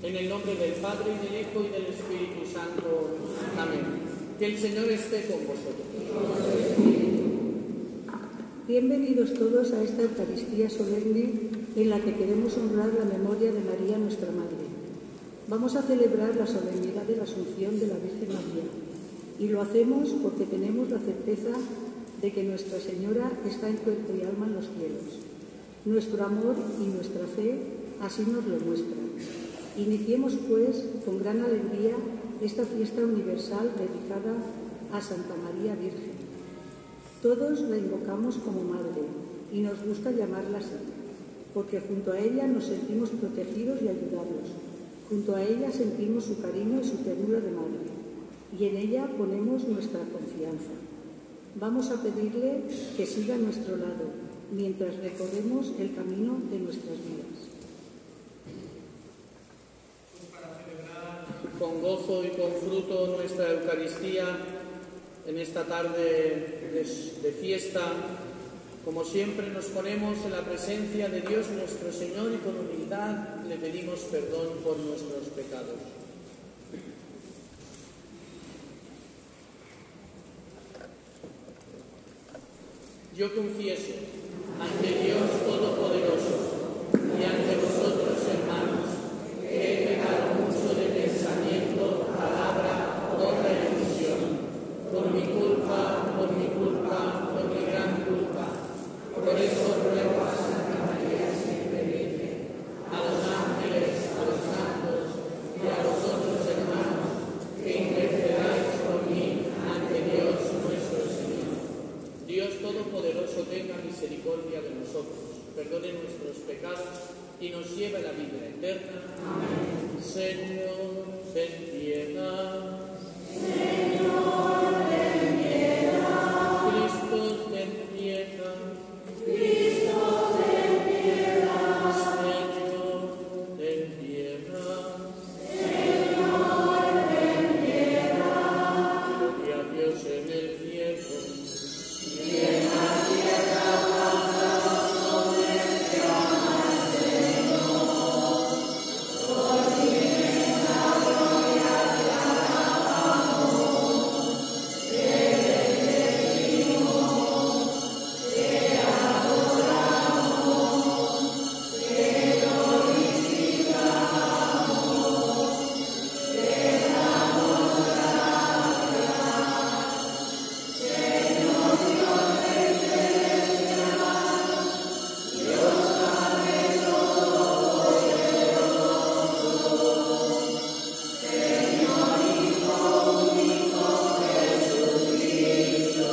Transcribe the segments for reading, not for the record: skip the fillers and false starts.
En el nombre del Padre, y del Hijo, y del Espíritu Santo. Amén. Que el Señor esté con vosotros. Bienvenidos todos a esta Eucaristía solemne en la que queremos honrar la memoria de María, nuestra Madre. Vamos a celebrar la solemnidad de la Asunción de la Virgen María, y lo hacemos porque tenemos la certeza de que Nuestra Señora está en cuerpo y alma en los cielos. Nuestro amor y nuestra fe así nos lo muestran. Iniciemos, pues, con gran alegría esta fiesta universal dedicada a Santa María Virgen. Todos la invocamos como Madre y nos gusta llamarla así, porque junto a ella nos sentimos protegidos y ayudados. Junto a ella sentimos su cariño y su ternura de madre, y en ella ponemos nuestra confianza. Vamos a pedirle que siga a nuestro lado, mientras recorremos el camino de nuestras vidas. Para celebrar con gozo y con fruto nuestra Eucaristía en esta tarde de fiesta, como siempre nos ponemos en la presencia de Dios nuestro Señor y con humildad le pedimos perdón por nuestros pecados. Yo confieso ante Dios Todopoderoso y ante vosotros, hermanos, que he pecado mucho de pensamiento, palabra, obra y omisión, por mi culpa, por mi gran culpa. Por eso ruego a Santa María siempre Virgen, a los ángeles, a los santos y a vosotros, hermanos, que intercedáis por mí ante Dios nuestro Señor. Dios Todopoderoso tenga misericordia de nosotros, perdone nuestros pecados y nos lleve a la vida eterna. Amén. Señor, ten piedad. Señor, ten piedad. Cristo, ten piedad. Cristo, ten piedad. Señor, ten piedad. Señor, ten piedad. Gloria a Dios en el cielo. Y en la tierra paz a los hombres que aman al Señor. Por ti inmensa gloria te alabamos. Te bendecimos, te adoramos, te glorificamos, te damos gracias. Señor Dios celestial, Dios Padre Todopoderoso, Señor Hijo único Jesucristo,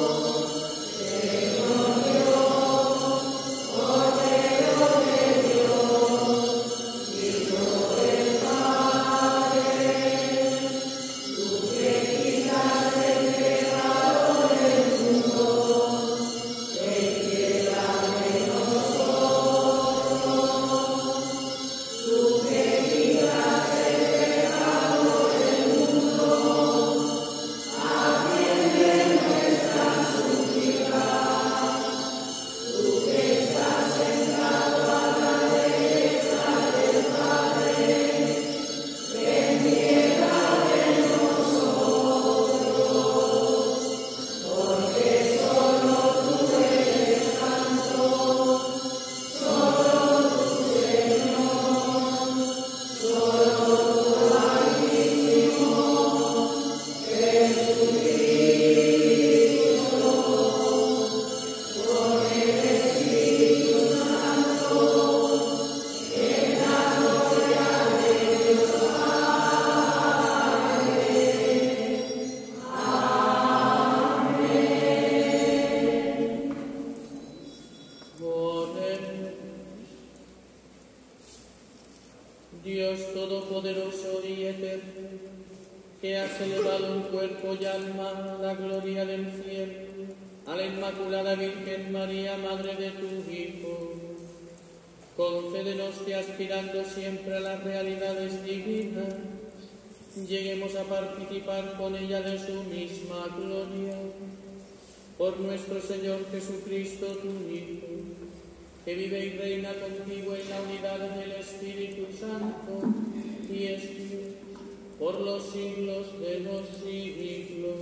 Señor Dios, Cordero de Dios, Hijo del Padre, tú que quitas el pecado del mundo, ten piedad de nosotros. Tú que quitas el pecado del mundo, atiende nuestra súplica. Tú que estás sentado a la derecha del Padre, ten piedad de nosotros, porque solo tú eres santo, solo tú, Señor, solo tú, Altísimo, Jesucristo, con el Espíritu Santo, en la gloria de Dios Padre. Amén. Dios Todopoderoso y eterno, que has elevado en cuerpo y alma a la gloria del cielo, a la Inmaculada Virgen María, Madre de tu Hijo, concédenos que, aspirando siempre a las realidades divinas, lleguemos a participar con ella de su misma gloria. Por nuestro Señor Jesucristo, tu Hijo, que vive y reina contigo en la unidad del Espíritu Santo, manifieste por los siglos de los siglos.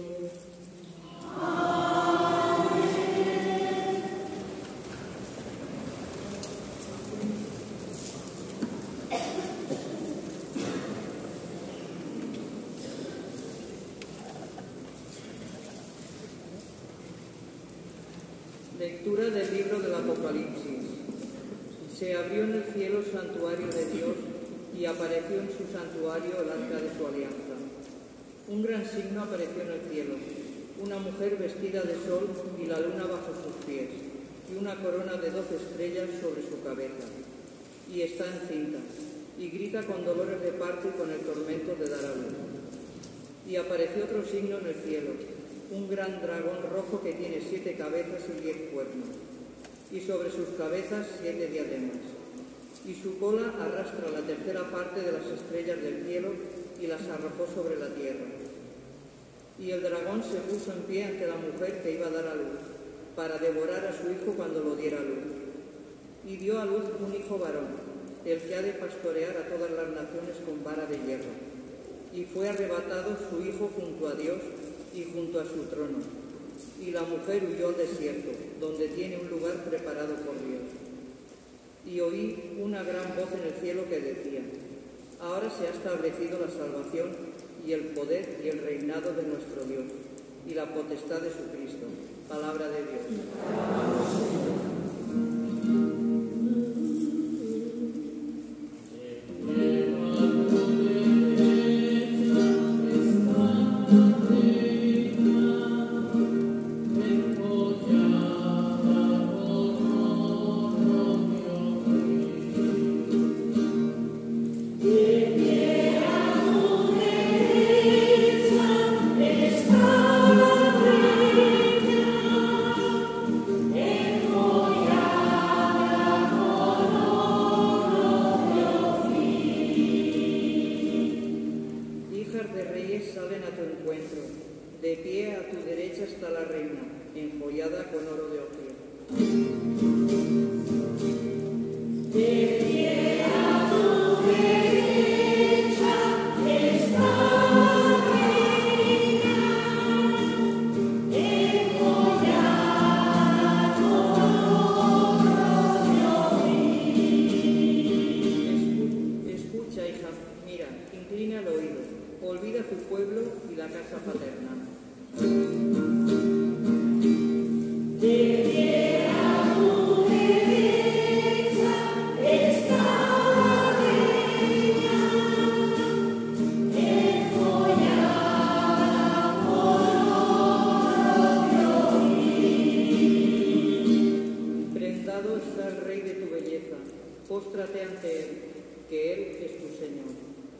Lectura del libro del Apocalipsis. Se abrió en el cielo el santuario de Dios y apareció en su santuario el arca de su alianza. Un gran signo apareció en el cielo, una mujer vestida de sol y la luna bajo sus pies, y una corona de 12 estrellas sobre su cabeza. Y está encinta, y grita con dolores de parto y con el tormento de dar a luz. Y apareció otro signo en el cielo, un gran dragón rojo que tiene 7 cabezas y 10 cuernos, y sobre sus cabezas 7 diademas. Y su cola arrastra la tercera parte de las estrellas del cielo y las arrojó sobre la tierra. Y el dragón se puso en pie ante la mujer que iba a dar a luz, para devorar a su hijo cuando lo diera a luz. Y dio a luz un hijo varón, el que ha de pastorear a todas las naciones con vara de hierro. Y fue arrebatado su hijo junto a Dios y junto a su trono. Y la mujer huyó al desierto, donde tiene un lugar preparado por Dios. Y oí una gran voz en el cielo que decía: ahora se ha establecido la salvación y el poder y el reinado de nuestro Dios y la potestad de su Cristo. Palabra de Dios. Póstrate ante él, que él es tu Señor.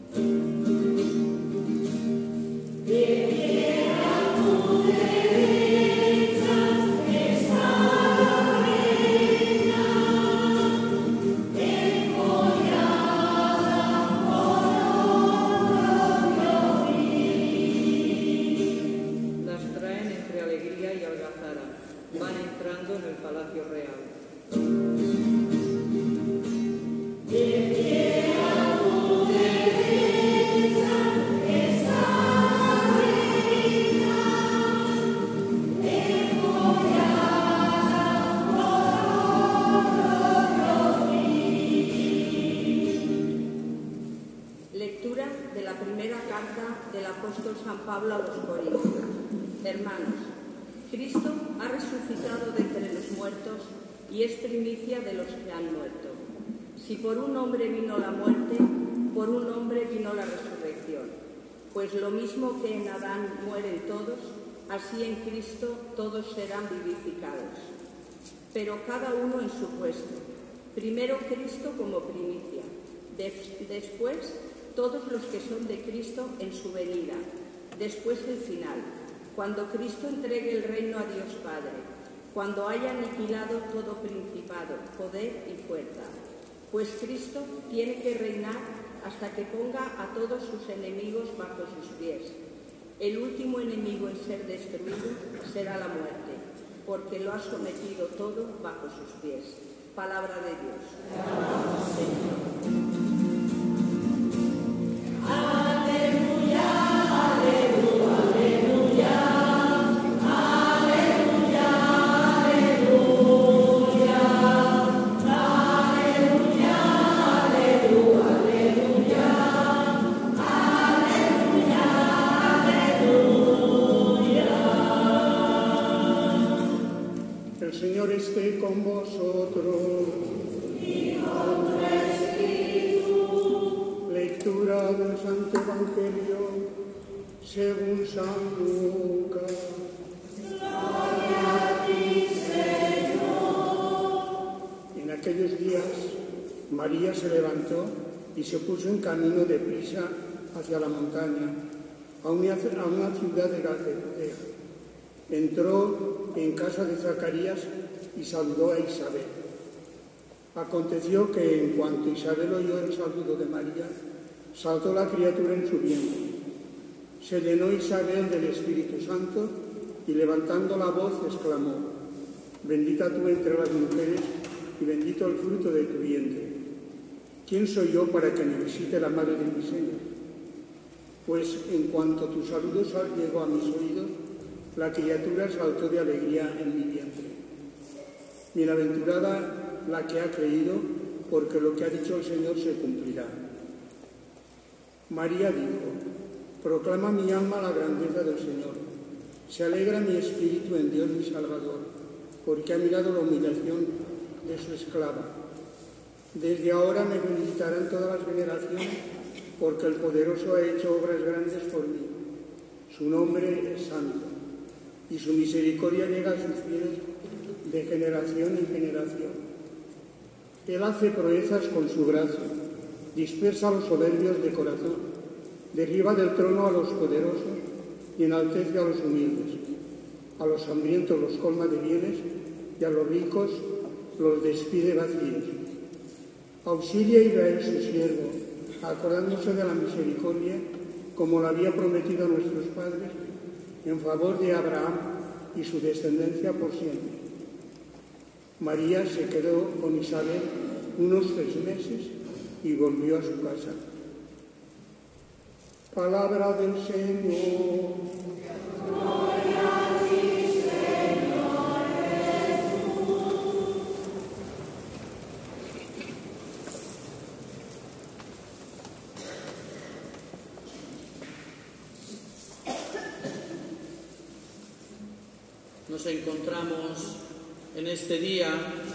Las traen entre alegría y algazara, van entrando en el palacio real. Lectura de la primera carta del apóstol San Pablo a los Corintios. Hermanos, Cristo ha resucitado de entre los muertos y es primicia de los que han muerto. Si por un hombre vino la muerte, por un hombre vino la resurrección. Pues lo mismo que en Adán mueren todos, así en Cristo todos serán vivificados. Pero cada uno en su puesto. Primero Cristo como primicia, después todos los que son de Cristo en su venida, después el final, cuando Cristo entregue el reino a Dios Padre, cuando haya aniquilado todo principado, poder y fuerza. Pues Cristo tiene que reinar hasta que ponga a todos sus enemigos bajo sus pies. El último enemigo en ser destruido será la muerte, porque lo ha sometido todo bajo sus pies. Palabra de Dios. Lectura del Santo Evangelio según San Lucas. Gloria a ti, Señor. En aquellos días, María se levantó y se puso en camino de prisa hacia la montaña, a una ciudad de Galilea. Entró en casa de Zacarías y saludó a Isabel. Aconteció que en cuanto Isabel oyó el saludo de María, saltó la criatura en su vientre. Se llenó Isabel del Espíritu Santo y levantando la voz exclamó: Bendita tú entre las mujeres y bendito el fruto de tu vientre. ¿Quién soy yo para que me visite la madre de mi Señor? Pues en cuanto tu saludo llegó a mis oídos, la criatura saltó de alegría en mi vientre. Bienaventurada la que ha creído, porque lo que ha dicho el Señor se cumplirá. María dijo: Proclama mi alma la grandeza del Señor. Se alegra mi espíritu en Dios mi Salvador, porque ha mirado la humillación de su esclava. Desde ahora me felicitarán todas las generaciones, porque el Poderoso ha hecho obras grandes por mí. Su nombre es santo, y su misericordia llega a sus fieles de generación en generación. Él hace proezas con su brazo, dispersa a los soberbios de corazón, derriba del trono a los poderosos y enaltece a los humildes. A los hambrientos los colma de bienes y a los ricos los despide vacíos. Auxilia a Israel su siervo, acordándose de la misericordia, como lo había prometido a nuestros padres, en favor de Abraham y su descendencia por siempre. María se quedó con Isabel unos 3 meses y volvió a su casa. Palabra del Señor. Gloria a ti, Señor Jesús. Nos encontramos en este día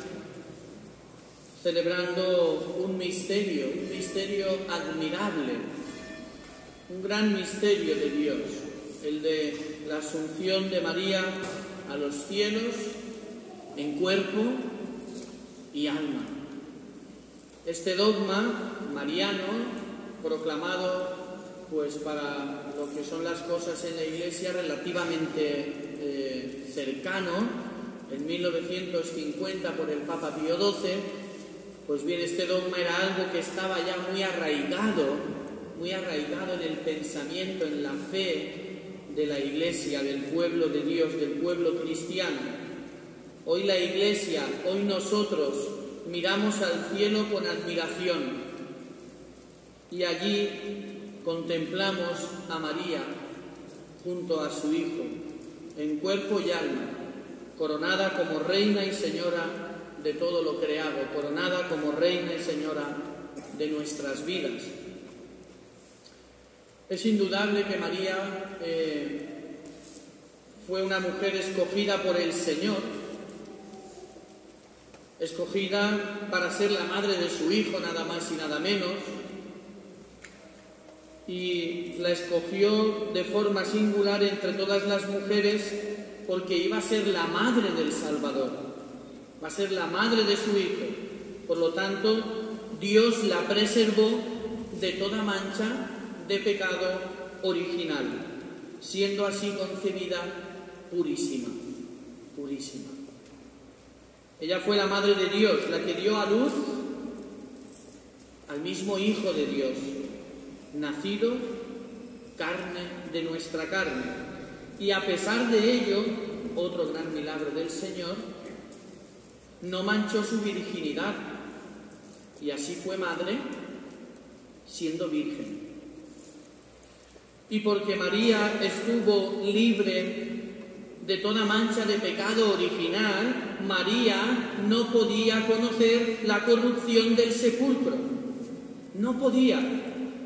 celebrando un misterio admirable, un gran misterio de Dios, el de la asunción de María a los cielos en cuerpo y alma. Este dogma mariano, proclamado pues para lo que son las cosas en la Iglesia relativamente cercano, en 1950 por el Papa Pío XII, pues bien, este dogma era algo que estaba ya muy arraigado en el pensamiento, en la fe de la Iglesia, del pueblo de Dios, del pueblo cristiano. Hoy la Iglesia, hoy nosotros miramos al cielo con admiración y allí contemplamos a María junto a su Hijo, en cuerpo y alma, coronada como reina y señora de todo lo creado, coronada como reina y señora de nuestras vidas. Es indudable que María fue una mujer escogida por el Señor, escogida para ser la madre de su Hijo, nada más y nada menos, y la escogió de forma singular entre todas las mujeres porque iba a ser la madre del Salvador, va a ser la madre de su Hijo. Por lo tanto, Dios la preservó de toda mancha de pecado original, siendo así concebida purísima, purísima. Ella fue la madre de Dios, la que dio a luz al mismo Hijo de Dios, nacido carne de nuestra carne. Y a pesar de ello, otro gran milagro del Señor, no manchó su virginidad y así fue madre siendo virgen. Y porque María estuvo libre de toda mancha de pecado original, María no podía conocer la corrupción del sepulcro. No podía.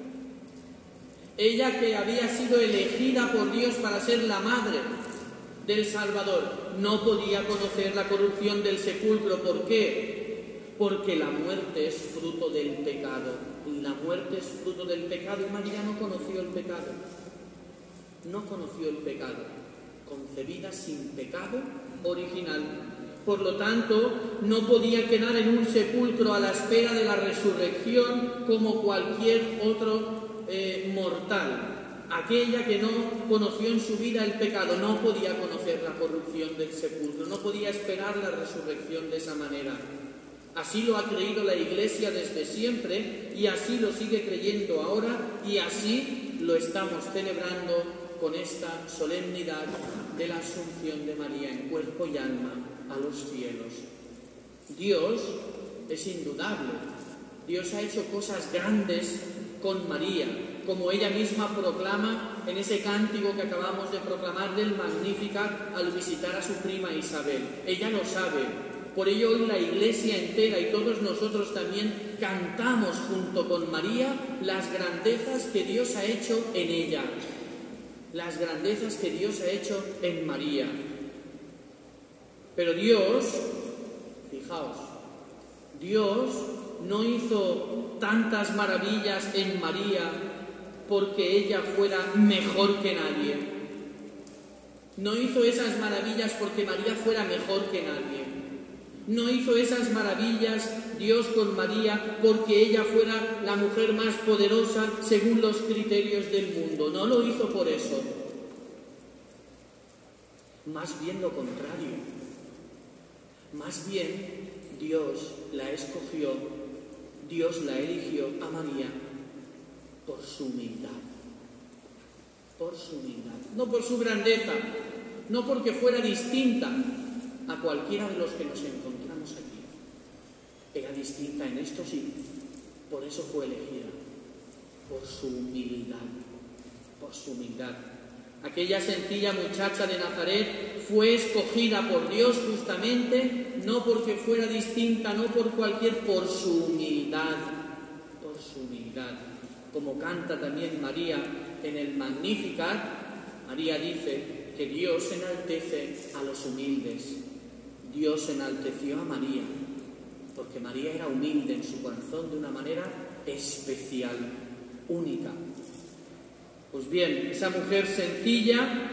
Ella, que había sido elegida por Dios para ser la madre del Salvador, no podía conocer la corrupción del sepulcro. ¿Por qué? porque la muerte es fruto del pecado. La muerte es fruto del pecado y María no conoció el pecado. No conoció el pecado, concebida sin pecado original. Por lo tanto, no podía quedar en un sepulcro a la espera de la resurrección como cualquier otro mortal. Aquella que no conoció en su vida el pecado no podía conocer la corrupción del sepulcro, no podía esperar la resurrección de esa manera. Así lo ha creído la Iglesia desde siempre y así lo sigue creyendo ahora y así lo estamos celebrando con esta solemnidad de la Asunción de María en cuerpo y alma a los cielos. Dios es indudable. Dios ha hecho cosas grandes con María, como ella misma proclama en ese cántico que acabamos de proclamar del Magnificat al visitar a su prima Isabel. Ella lo sabe. Por ello hoy la Iglesia entera y todos nosotros también cantamos junto con María las grandezas que Dios ha hecho en ella. Las grandezas que Dios ha hecho en María. Pero Dios, fijaos, Dios no hizo tantas maravillas en María porque ella fuera mejor que nadie. No hizo esas maravillas porque María fuera mejor que nadie. No hizo esas maravillas Dios con María porque ella fuera la mujer más poderosa según los criterios del mundo. No lo hizo por eso. Más bien lo contrario. Más bien Dios la escogió, Dios la eligió a María por su humildad. Por su humildad. No por su grandeza, no porque fuera distinta a cualquiera de los que nos encontramos aquí. Era distinta en esto sí, por eso fue elegida, por su humildad, por su humildad. Aquella sencilla muchacha de Nazaret fue escogida por Dios justamente, no porque fuera distinta, no por por su humildad, por su humildad. Como canta también María en el Magnificat, María dice que Dios enaltece a los humildes. Dios enalteció a María, porque María era humilde en su corazón de una manera especial, única. Pues bien, esa mujer sencilla,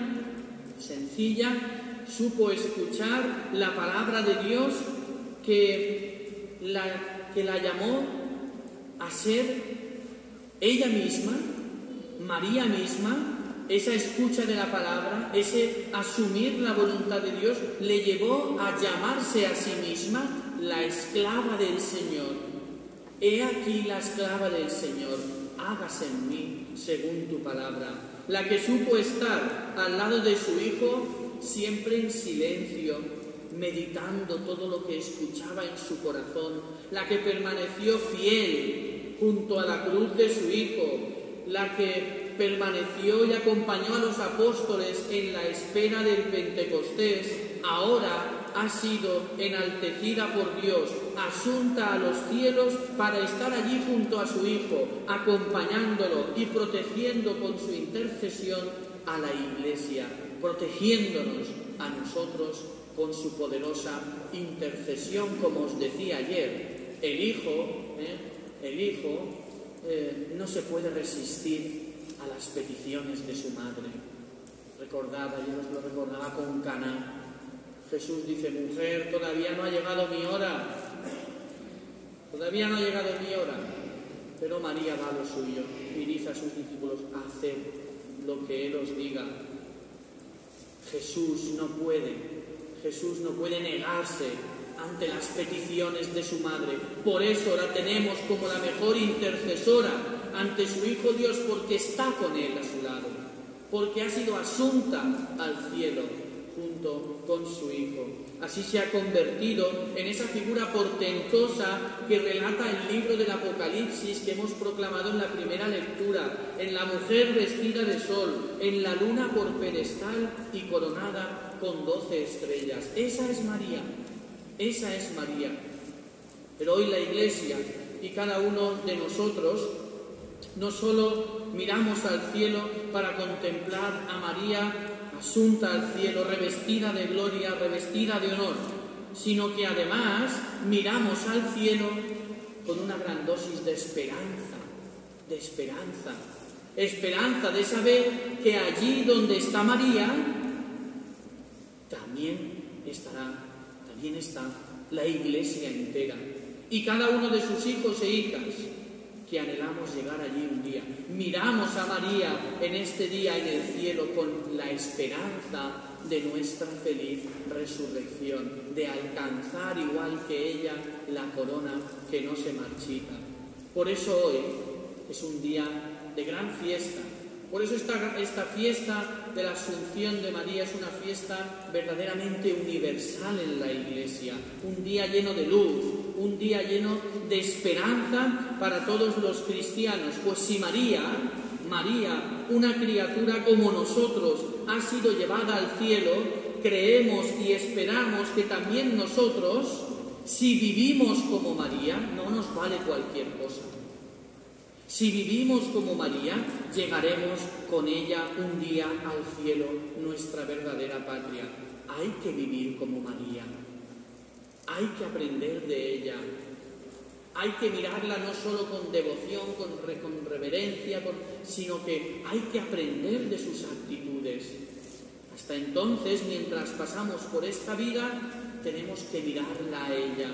supo escuchar la palabra de Dios que la llamó a ser ella misma, María misma. Esa escucha de la palabra, ese asumir la voluntad de Dios, le llevó a llamarse a sí misma la esclava del Señor. He aquí la esclava del Señor, hágase en mí según tu palabra. La que supo estar al lado de su Hijo, siempre en silencio, meditando todo lo que escuchaba en su corazón. La que permaneció fiel junto a la cruz de su Hijo. La que permaneció y acompañó a los apóstoles en la espera del Pentecostés, ahora ha sido enaltecida por Dios, asunta a los cielos para estar allí junto a su Hijo, acompañándolo y protegiendo con su intercesión a la Iglesia, protegiéndonos a nosotros con su poderosa intercesión, como os decía ayer. El Hijo no se puede resistir a las peticiones de su madre. Recordaba, yo os lo recordaba con Caná. Jesús dice: mujer, todavía no ha llegado mi hora. Todavía no ha llegado mi hora. Pero María va a lo suyo y dice a sus discípulos: haced lo que Él os diga. Jesús no puede negarse ante las peticiones de su madre. Por eso la tenemos como la mejor intercesora ante su Hijo Dios, porque está con Él a su lado, porque ha sido asunta al cielo junto con su Hijo. Así se ha convertido en esa figura portentosa que relata el libro del Apocalipsis que hemos proclamado en la primera lectura, en la mujer vestida de sol, en la luna por pedestal y coronada con 12 estrellas. Esa es María. Esa es María. Pero hoy la Iglesia y cada uno de nosotros no solo miramos al cielo para contemplar a María asunta al cielo, revestida de gloria, revestida de honor. sino que además miramos al cielo con una gran dosis de esperanza, esperanza de saber que allí donde está María también está la Iglesia entera y cada uno de sus hijos e hijas que anhelamos llegar allí un día. Miramos a María en este día en el cielo con la esperanza de nuestra feliz resurrección, de alcanzar igual que ella la corona que no se marchita. Por eso hoy es un día de gran fiesta. Por eso esta fiesta de la Asunción de María es una fiesta verdaderamente universal en la Iglesia, un día lleno de luz, un día lleno de esperanza para todos los cristianos. Pues si María, una criatura como nosotros, ha sido llevada al cielo, creemos y esperamos que también nosotros, si vivimos como María, no nos vale cualquier cosa. Si vivimos como María, llegaremos con ella un día al cielo, nuestra verdadera patria. Hay que vivir como María, hay que aprender de ella, hay que mirarla no solo con devoción, con reverencia, sino que hay que aprender de sus actitudes. Hasta entonces, mientras pasamos por esta vida, tenemos que mirarla a ella,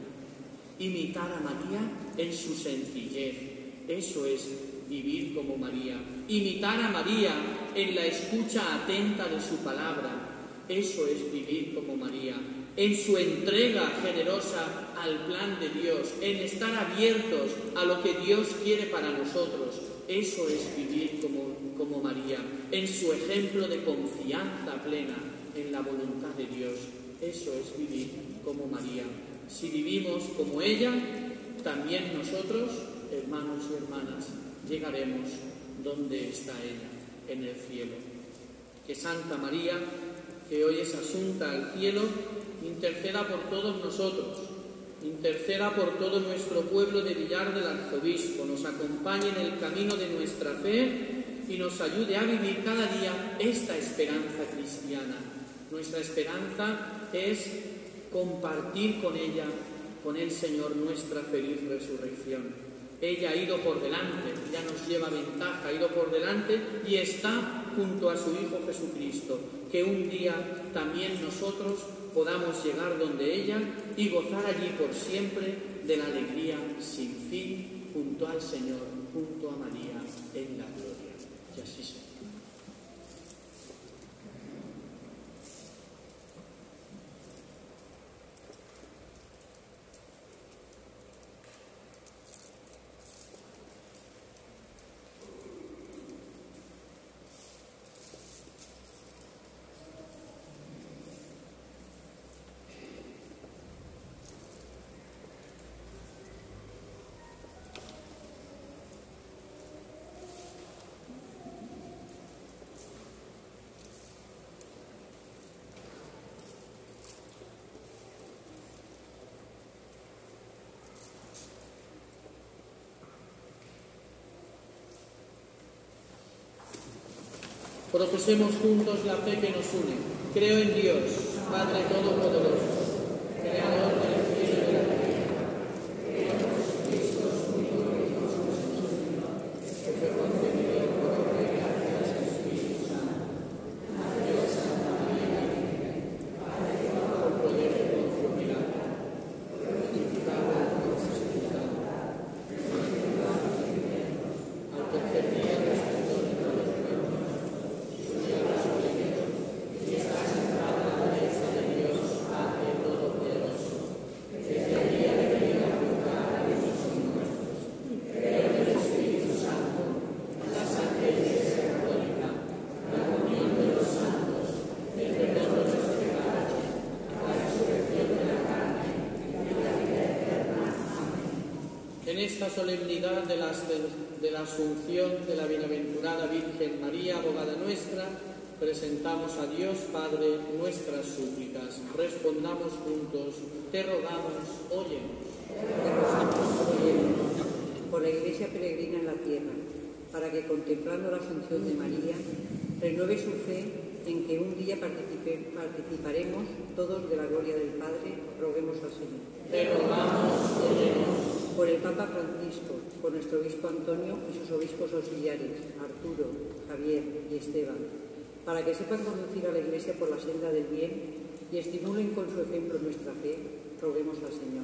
imitar a María en su sencillez. Eso es vivir como María. Imitar a María en la escucha atenta de su palabra. Eso es vivir como María. En su entrega generosa al plan de Dios, en estar abiertos a lo que Dios quiere para nosotros. Eso es vivir como María. En su ejemplo de confianza plena en la voluntad de Dios. Eso es vivir como María. Si vivimos como ella, también nosotros, hermanos y hermanas, llegaremos donde está ella, en el cielo. Que Santa María, que hoy es asunta al cielo, interceda por todos nosotros, interceda por todo nuestro pueblo de Villar del Arzobispo, nos acompañe en el camino de nuestra fe y nos ayude a vivir cada día esta esperanza cristiana. Nuestra esperanza es compartir con ella, con el Señor, nuestra feliz resurrección. Ella ha ido por delante, ya nos lleva ventaja, ha ido por delante y está junto a su Hijo Jesucristo. Que un día también nosotros podamos llegar donde ella y gozar allí por siempre de la alegría sin fin junto al Señor, junto a María en la gloria. Y así sea. Profesemos juntos la fe que nos une. Creo en Dios, Padre Todopoderoso, Creador del cielo y de la tierra. Creo en Jesucristo, su Hijo, nuestro Señor, que fue concebido por obra y gracia del Espíritu Santo. Nació de Santa María Virgen, padeció por poder de Poncio Pilato, fue crucificado en la cruz sepultado, resucitado de los muertos, al tercer día resucitó de entre los muertos. En esta solemnidad de la Asunción de la Bienaventurada Virgen María, abogada nuestra, presentamos a Dios Padre nuestras súplicas. Respondamos juntos, te rogamos, óyenos. Te rogamos, óyenos, por la Iglesia peregrina en la tierra, para que contemplando la Asunción de María, renueve su fe en que un día participaremos todos de la gloria del Padre, roguemos al Señor. Te rogamos, óyenos. Por el Papa Francisco, por nuestro obispo Antonio y sus obispos auxiliares, Arturo, Javier y Esteban, para que sepan conducir a la Iglesia por la senda del bien y estimulen con su ejemplo nuestra fe, roguemos al Señor.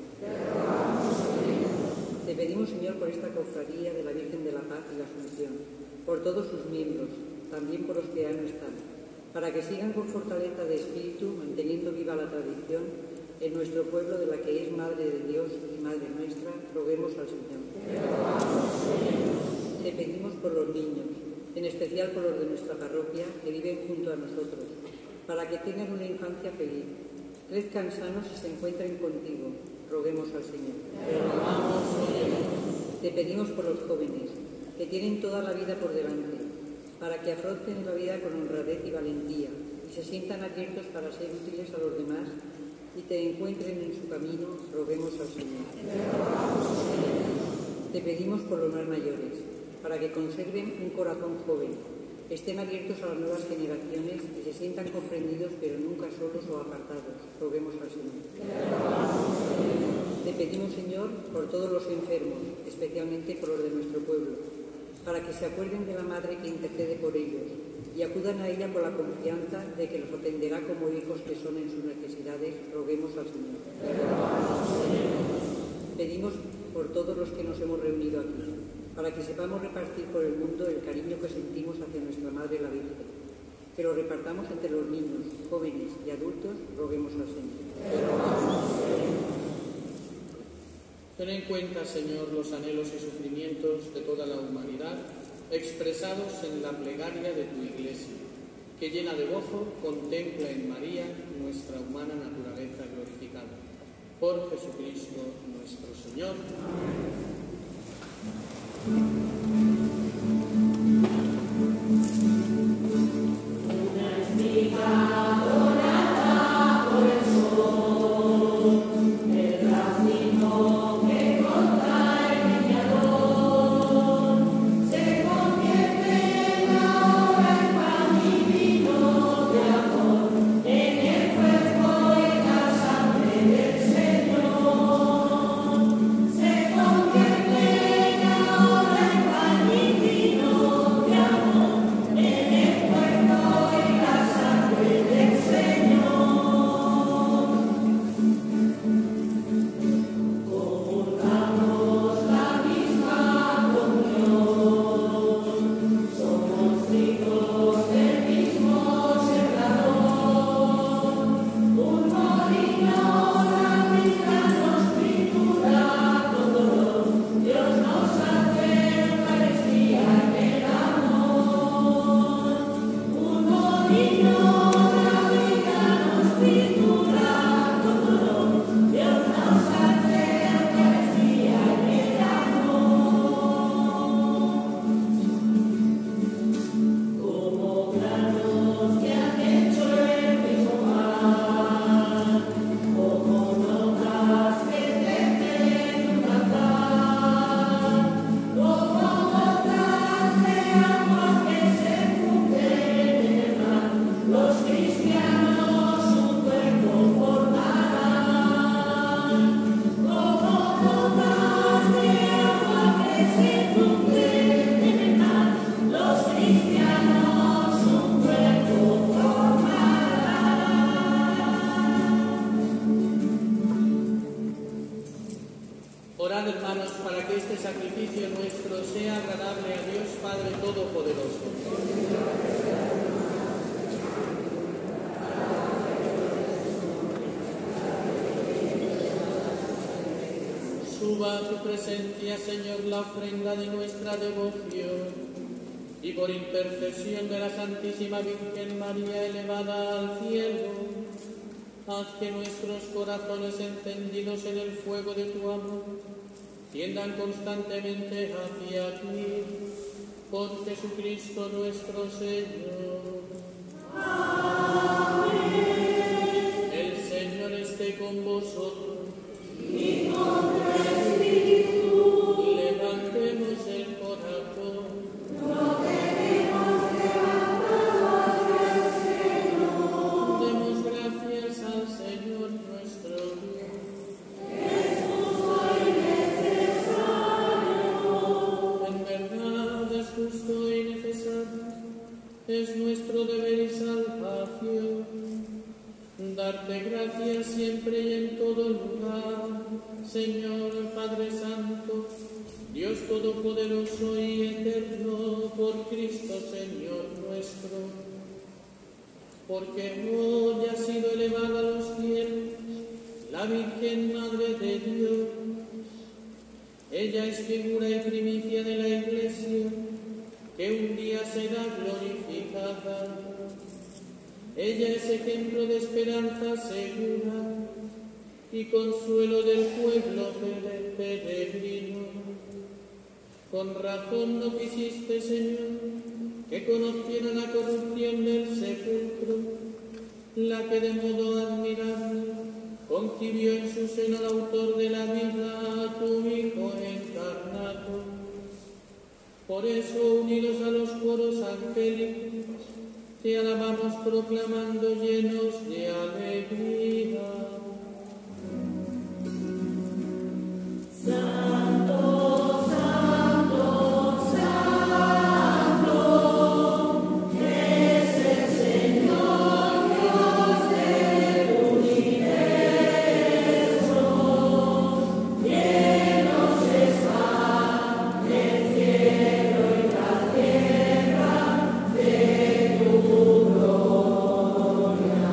Te pedimos, Señor, por esta cofradía de la Virgen de la Paz y la Asunción, por todos sus miembros, también por los que ya no están, para que sigan con fortaleza de espíritu, manteniendo viva la tradición en nuestro pueblo de la que es Madre de Dios y Madre nuestra, roguemos al Señor. Te pedimos por los niños, en especial por los de nuestra parroquia que viven junto a nosotros, para que tengan una infancia feliz, crezcan sanos y se encuentren contigo, roguemos al Señor. Te pedimos por los jóvenes, que tienen toda la vida por delante, para que afronten la vida con honradez y valentía y se sientan abiertos para ser útiles a los demás y te encuentren en su camino, roguemos al Señor. Te pedimos por los más mayores, para que conserven un corazón joven, estén abiertos a las nuevas generaciones y se sientan comprendidos pero nunca solos o apartados, roguemos al Señor. Te pedimos, Señor, por todos los enfermos, especialmente por los de nuestro pueblo, para que se acuerden de la Madre que intercede por ellos y acudan a ella con la confianza de que los atenderá como hijos que son en sus necesidades, roguemos al Señor. Pedimos por todos los que nos hemos reunido aquí, para que sepamos repartir por el mundo el cariño que sentimos hacia nuestra Madre la Virgen, que lo repartamos entre los niños, jóvenes y adultos, roguemos al Señor. Ten en cuenta, Señor, los anhelos y sufrimientos de toda la humanidad expresados en la plegaria de tu Iglesia, que llena de gozo contempla en María nuestra humana naturaleza glorificada. Por Jesucristo nuestro Señor. Orad, hermanos, para que este sacrificio nuestro sea agradable a Dios Padre Todopoderoso. Suba a tu presencia, Señor, la ofrenda de nuestra devoción, y por intercesión de la Santísima Virgen María elevada al cielo, haz que nuestros corazones encendidos en el fuego de tu amor tiendan constantemente hacia ti, por Jesucristo nuestro Señor. Amén. El Señor esté con vosotros. Y con tu espíritu. Levantemos el corazón. Lo tenemos levantado hacia el Señor. es nuestro deber y salvación. Darte gracias siempre y en todo lugar, Señor Padre Santo, Dios Todopoderoso y Eterno, por Cristo Señor nuestro. Porque hoy ha sido elevada a los cielos la Virgen Madre de Dios. Ella es figura y primicia de la Iglesia, que un día será glorificada. Ella es ejemplo de esperanza segura y consuelo del pueblo peregrino. Con razón no quisiste, Señor, que conociera la corrupción del sepulcro, la que de modo admirable concibió en su seno al autor de la vida, a tu Hijo encarnado. Por eso, unidos a los coros angélicos, te alabamos proclamando llenos de alegría. Santo, Santo, Santo, es el Señor Dios del universo, llenos está el cielo y la tierra de tu gloria.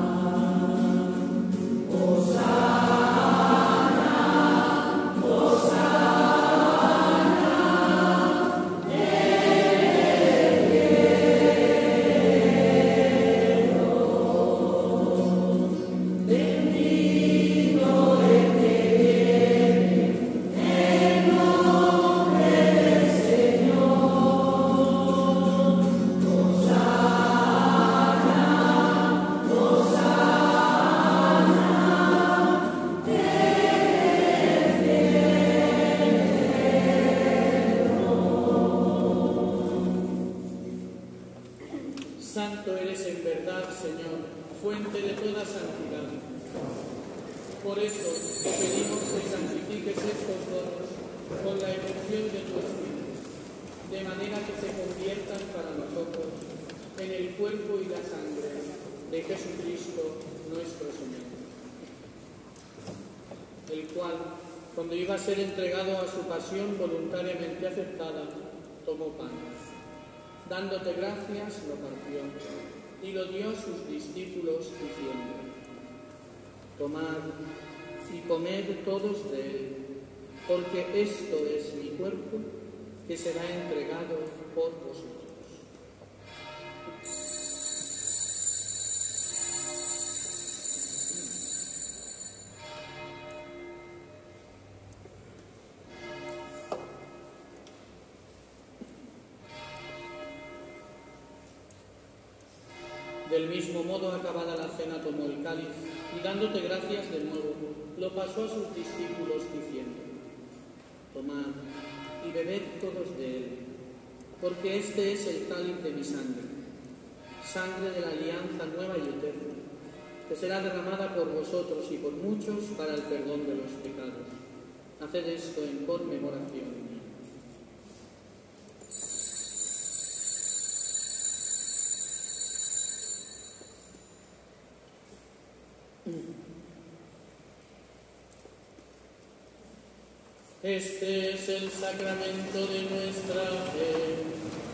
Santo eres en verdad, Señor, fuente de toda santidad. Por eso te pedimos que santifiques estos dones con la efusión de tu Espíritu, de manera que se conviertan para nosotros en el cuerpo y la sangre de Jesucristo nuestro Señor, el cual, cuando iba a ser entregado a su pasión voluntariamente aceptada, tomó pan. Dándote gracias, lo partió y lo dio a sus discípulos, diciendo: Tomad y comed todos de él, porque esto es mi cuerpo, que será entregado por vosotros. Del mismo modo, acabada la cena, tomó el cáliz y, dándote gracias de nuevo, lo pasó a sus discípulos, diciendo: Tomad y bebed todos de él, porque este es el cáliz de mi sangre, sangre de la alianza nueva y eterna, que será derramada por vosotros y por muchos para el perdón de los pecados. Haced esto en conmemoración mía. Este es el sacramento de nuestra fe.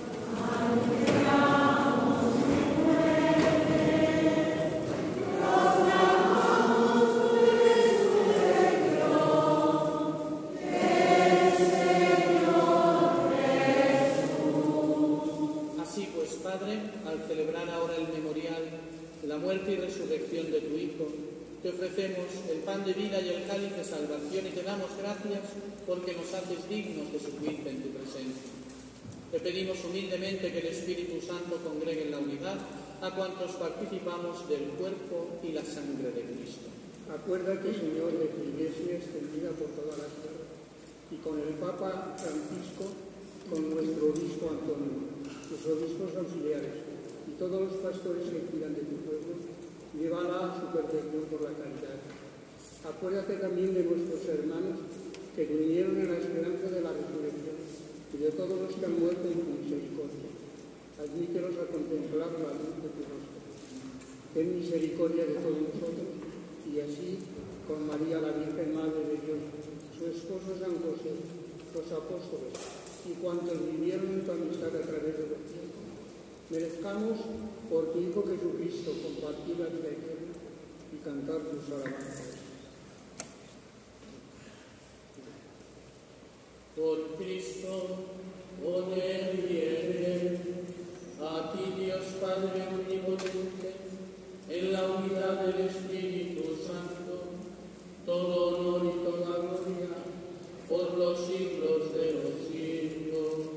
Así pues, Padre, al celebrar ahora el memorial de la muerte y resurrección de tu Hijo, te ofrecemos el pan de vida y el cáliz de salvación y te damos gracias porque nos haces dignos de servirte en tu presencia. Te pedimos humildemente que el Espíritu Santo congregue en la unidad a cuantos participamos del cuerpo y la sangre de Cristo. Acuérdate, Señor, de tu Iglesia extendida por toda la tierra y con el Papa Francisco, con nuestro obispo Antonio, tus obispos auxiliares y todos los pastores que cuidan de tu pueblo, llévala a su perfección por la caridad. Acuérdate también de nuestros hermanos que durmieron en la esperanza de la resurrección y de todos los que han muerto en tu misericordia. Allí admítelos a contemplar la luz de tu rostro. Ten misericordia de todos nosotros y así, con María, la Virgen Madre de Dios, su esposo San José, los apóstoles y cuantos vivieron en tu amistad a través de los tiempos, merezcamos por tu Hijo Jesucristo compartir la vida eterna y cantar tus alabanzas. Por Cristo, con Él y en Él, a ti Dios Padre omnipotente, en la unidad del Espíritu Santo, todo honor y toda gloria, por los siglos de los siglos.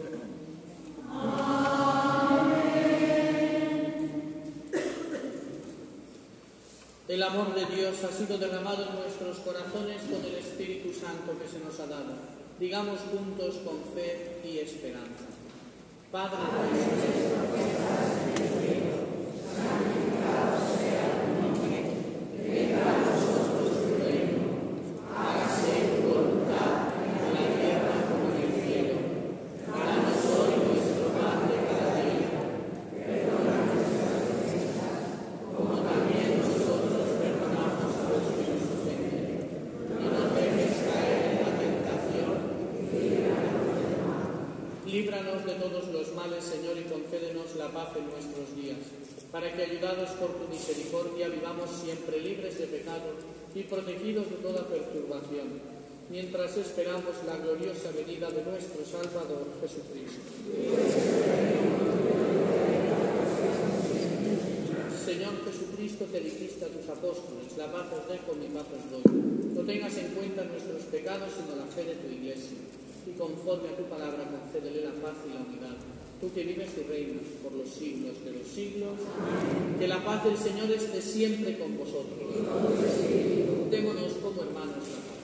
El amor de Dios ha sido derramado en nuestros corazones con el Espíritu Santo que se nos ha dado. Digamos juntos con fe y esperanza. Padre nuestro, santificado sea tu nombre, venga a nosotros tu reino, hágase tu voluntad en la tierra como en el cielo. Danos hoy nuestro pan de cada día, perdona nuestras ofensas, como también nosotros perdonamos a los que nos ofenden, y no dejes caer en la tentación. Líbranos de todos los males, Señor, y concédenos la paz en nuestros días, para que, ayudados por tu misericordia, vivamos siempre libres de pecado y protegidos de toda perturbación, mientras esperamos la gloriosa venida de nuestro Salvador Jesucristo. Señor Jesucristo, que dijiste a tus apóstoles, la paz os dejo, mi paz os doy. No tengas en cuenta nuestros pecados, sino la fe de tu Iglesia. Y conforme a tu palabra, concédele la paz y la unidad. Tú que vives y reinas por los siglos de los siglos, que la paz del Señor esté siempre con vosotros. Démonos como hermanos la paz.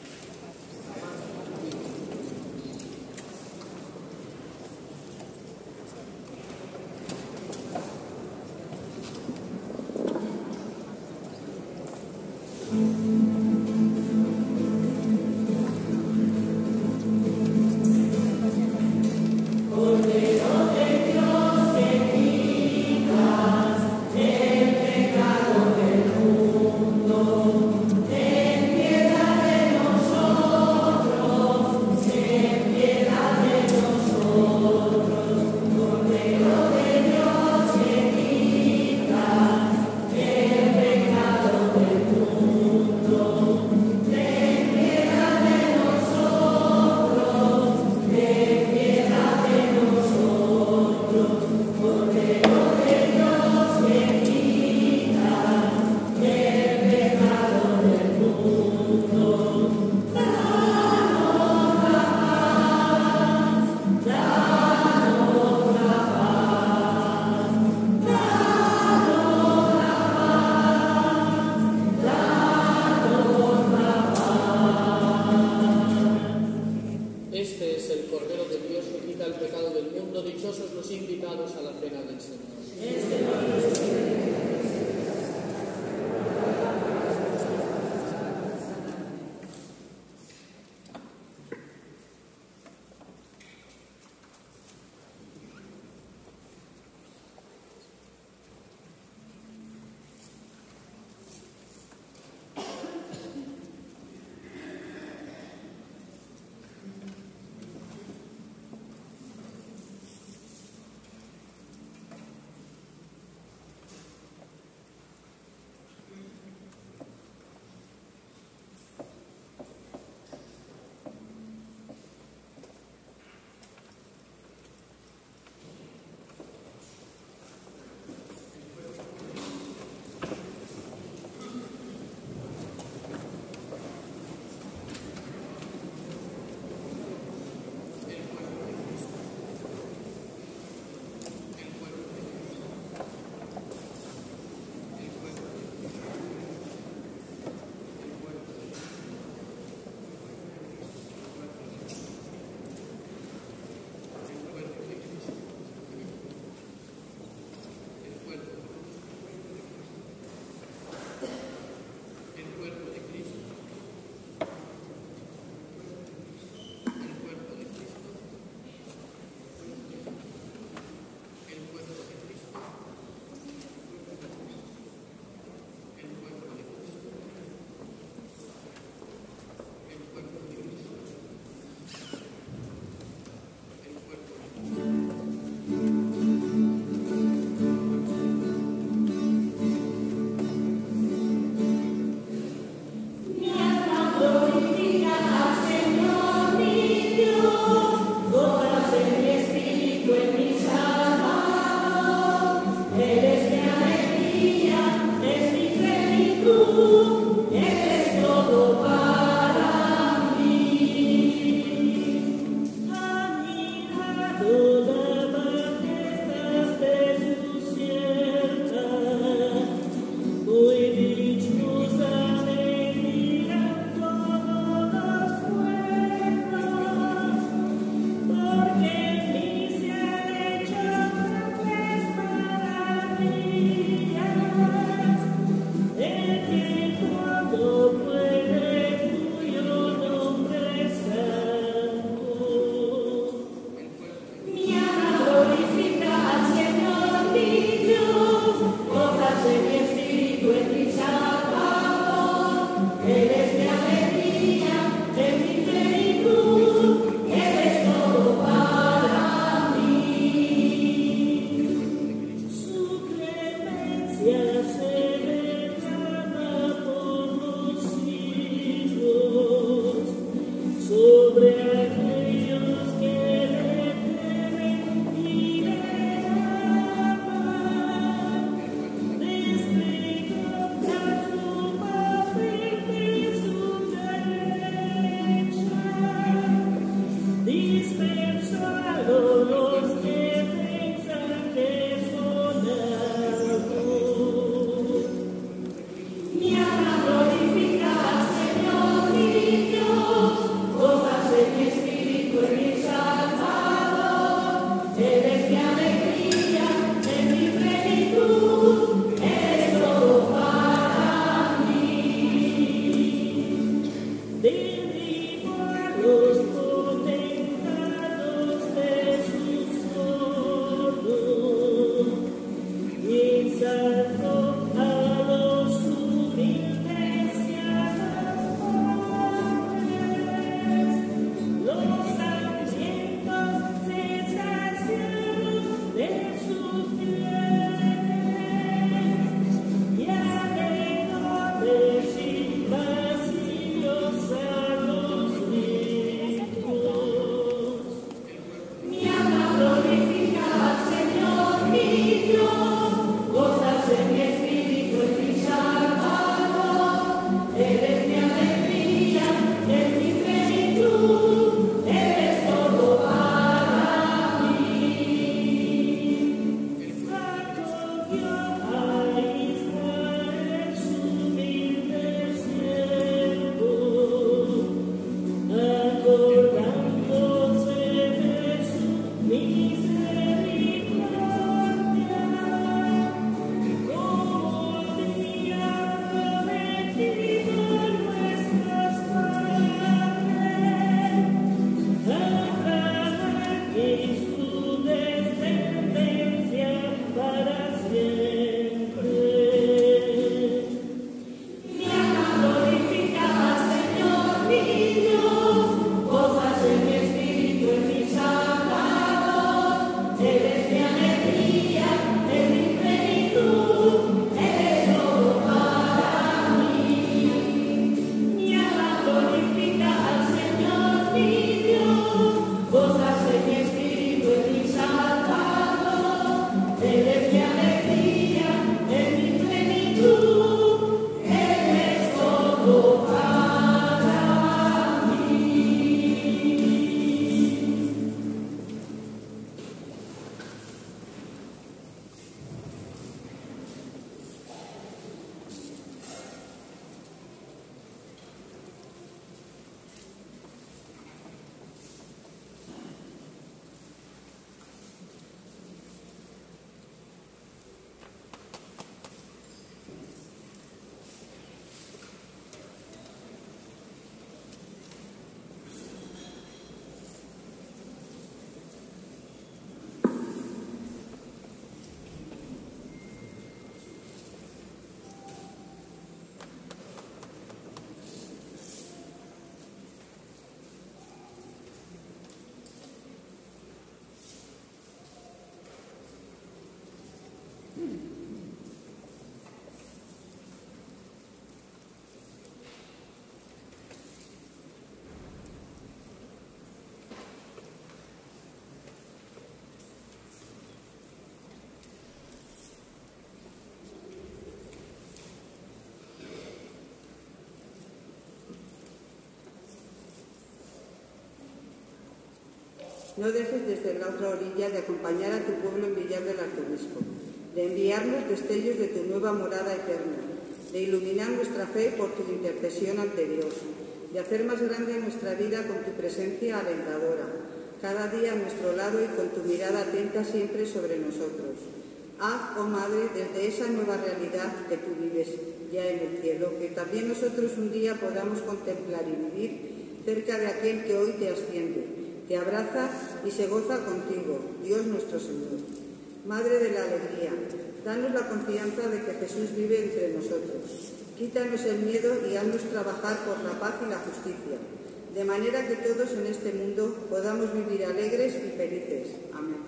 No dejes desde la otra orilla de acompañar a tu pueblo en Villar del Arzobispo, de enviarnos destellos de tu nueva morada eterna, de iluminar nuestra fe por tu intercesión ante Dios, de hacer más grande nuestra vida con tu presencia alentadora, cada día a nuestro lado y con tu mirada atenta siempre sobre nosotros. Haz, oh Madre, desde esa nueva realidad que tú vives ya en el cielo, que también nosotros un día podamos contemplar y vivir cerca de aquel que hoy te asciende, te abraza y se goza contigo, Dios nuestro Señor. Madre de la alegría, danos la confianza de que Jesús vive entre nosotros. Quítanos el miedo y haznos trabajar por la paz y la justicia, de manera que todos en este mundo podamos vivir alegres y felices. Amén.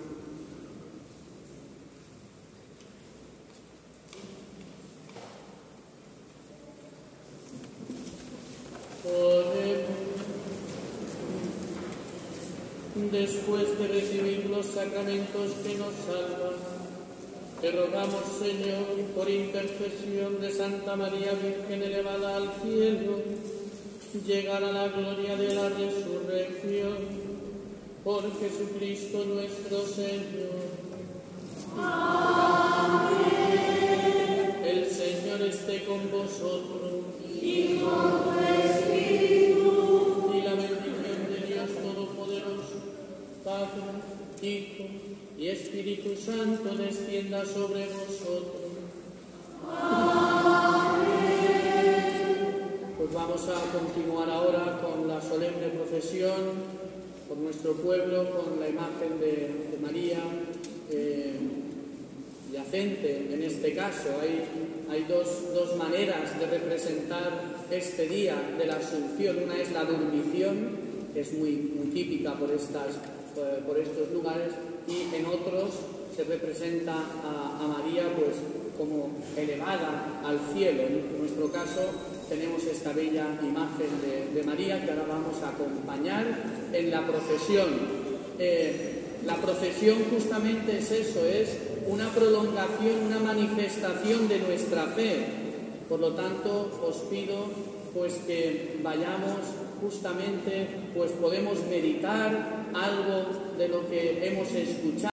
Después de recibir los sacramentos que nos salvan, te rogamos, Señor, por intercesión de Santa María Virgen elevada al cielo, llegar a la gloria de la resurrección, por Jesucristo nuestro Señor. Amén. El Señor esté con vosotros. Y con tu espíritu. Y la bendición de Dios Todopoderoso, Padre, Hijo y Espíritu Santo descienda sobre vosotros. Amén. Pues vamos a continuar ahora con la solemne procesión por nuestro pueblo, con la imagen de María yacente. En este caso hay dos maneras de representar este día de la Asunción. Una es la dormición, que es muy típica por estos lugares, y en otros se representa a María pues como elevada al cielo. En nuestro caso tenemos esta bella imagen de María que ahora vamos a acompañar en la procesión. La procesión justamente es eso, es una prolongación, una manifestación de nuestra fe. Por lo tanto, os pido pues que vayamos justamente, pues podemos meditar algo de lo que hemos escuchado.